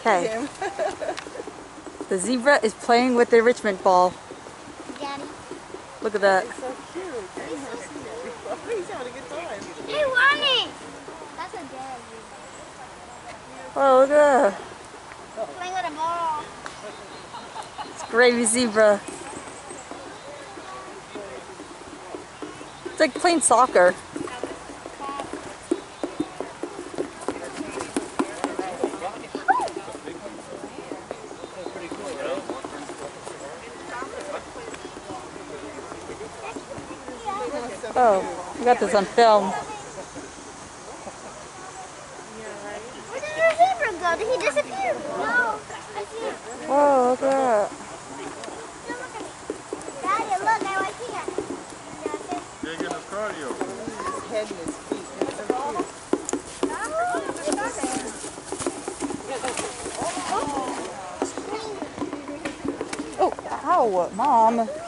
Okay. The zebra is playing with the enrichment ball. Daddy. Look at that. It's so cute. I never seen that before. He's having a good time. Hey, Ronnie! That's a dad. Oh, look at that. Playing with a ball. It's Grevy zebra. It's like playing soccer. Oh, we got this on film. Where did the zebra go? Did he disappear? No, I see him. Whoa, look at that. Daddy, look, I like here. They're getting his cardio. His head and his feet. It's so cute. Oh, ow, Mom.